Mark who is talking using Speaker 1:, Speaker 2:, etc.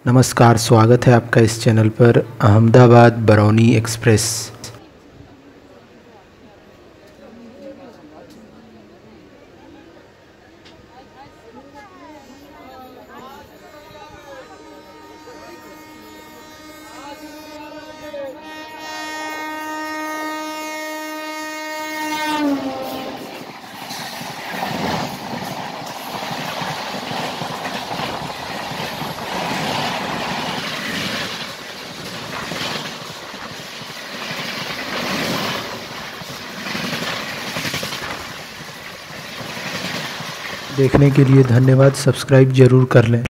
Speaker 1: नमस्कार, स्वागत है आपका इस चैनल पर। अहमदाबाद बरौनी एक्सप्रेस। देखने के लिए धन्यवाद। सब्सक्राइब ज़रूर कर लें।